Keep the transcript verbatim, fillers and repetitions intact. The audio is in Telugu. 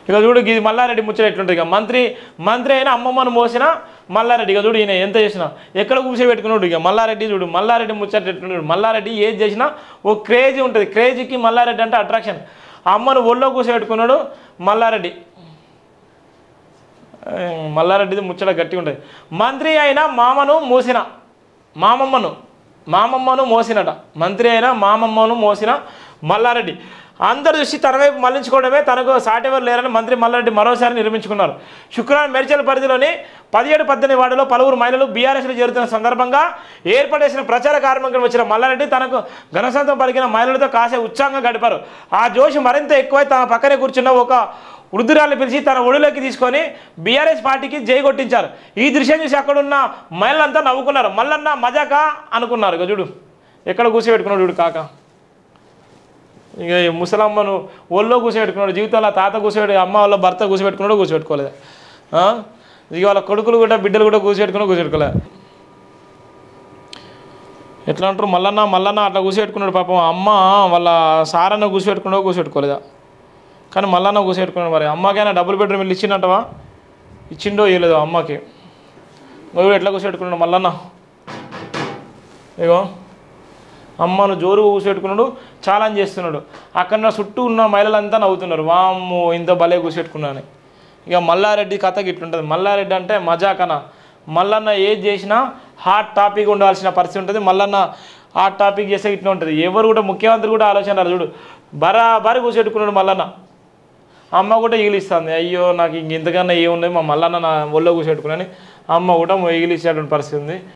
ఇక చూడు ఇది మల్లారెడ్డి ముచ్చట ఎట్లుంటుంది. ఇక మంత్రి మంత్రి అయినా అమ్మమ్మను మోసిన మల్లారెడ్డి. ఇక చూడు ఈయన ఎంత చేసినా ఎక్కడ కూర్చోబెట్టుకున్నాడు. ఇక మల్లారెడ్డి చూడు మల్లారెడ్డి ముచ్చట ఎట్లుంటాడు. మల్లారెడ్డి ఏది చేసినా ఓ క్రేజీ ఉంటుంది. క్రేజీకి మల్లారెడ్డి అంటే అట్రాక్షన్. అమ్మను ఒళ్ళో కూర్చోబెట్టుకున్నాడు మల్లారెడ్డి. మల్లారెడ్డిది ముచ్చట గట్టిగా ఉంటుంది. మంత్రి అయినా మామను మోసిన మామమ్మను మామమ్మను మోసినట. మంత్రి అయినా మామమ్మను మోసిన మల్లారెడ్డి. అందరు చూసి తన వైపు మళ్లించుకోవడమే తనకు సాటెవరు లేరని మంత్రి మల్లారెడ్డి మరోసారి నిర్మించుకున్నారు. శుక్రవారం మేడ్చల్ పరిధిలోని పదిహేడు పద్దెనిమిది వార్డులో పలువురు మహిళలు బీఆర్ఎస్లో చేరుతున్న సందర్భంగా ఏర్పడేసిన ప్రచార కార్యక్రమం వచ్చిన మల్లారెడ్డి తనకు ఘనసంతం పలికిన మహిళలతో కాసే ఉత్సాహంగా గడిపారు. ఆ జోష్ మరింత ఎక్కువై తన పక్కనే కూర్చున్న ఒక వృద్ధురాలను పిలిచి తన ఒడిలోకి తీసుకొని బీఆర్ఎస్ పార్టీకి జై కొట్టించారు. ఈ దృశ్యం చూసి అక్కడున్న మహిళలంతా నవ్వుకున్నారు. మల్లన్న మజాకా అనుకున్నారు. ఇక చూడు ఎక్కడ కూర్చోబెట్టుకున్నాడు చూడు కాక. ఇక ముసలమ్మను ఒళ్ళో కూర్చోబెట్టుకున్నాడు. జీవితంలో తాత కూర్చోబెట్టి అమ్మ వాళ్ళ భర్త కూర్చోబెట్టుకున్నాడు కూర్చోబెట్టుకోలేదు. ఇక వాళ్ళ కొడుకులు కూడా బిడ్డలు కూడా కూర్చోబెట్టుకున్నా కూర్చోబెట్టుకోలేదు. ఎట్లా అంటారు మల్లన్న మల్లన్న అట్లా కూర్చోబెట్టుకున్నాడు. పాపం అమ్మ వాళ్ళ సారన్న కూర్చోబెట్టుకున్నాడు కూర్చోబెట్టుకోలేదా. కానీ మల్లన్న కూర్చోబెట్టుకున్నాడు. మరి అమ్మకైనా డబుల్ బెడ్రూమ్ ఇల్లు ఇచ్చిందంటవా ఇచ్చిండో ఇవ్వలేదు అమ్మకి. నువ్వు ఎట్లా కూర్చోబెట్టుకున్నాడు మల్లన్న. ఇగో అమ్మను జోరు కూర్చోబెట్టుకున్నాడు ఛాలెంజ్ చేస్తున్నాడు. అక్కడ చుట్టూ ఉన్న మహిళలంతా నవ్వుతున్నారు. వామ్మో ఇంత భలే కూర్చోబెట్టుకున్నాను. ఇక మల్లారెడ్డి కథకి ఇట్లుంటుంది. మల్లారెడ్డి అంటే మజాకన. మల్లన్న ఏది చేసినా హాట్ టాపిక్ ఉండాల్సిన పరిస్థితి ఉంటుంది. మల్లన్న హాట్ టాపిక్ చేస్తే ఇట్లా ఉంటుంది. ఎవరు కూడా ముఖ్యమంత్రి కూడా ఆలోచన చూడు బరాబరి కూర్చోబెట్టుకున్నాడు మల్లన్న. అమ్మ కూడా ఎగిలిస్తుంది. అయ్యో నాకు ఇంక ఇంతకన్నా ఏముంది మా మల్లన్న నా ఒళ్ళో కూర్చోబెట్టుకున్నాను అమ్మ కూడా ఎగిలిచ్చేటువంటి పరిస్థితి ఉంది.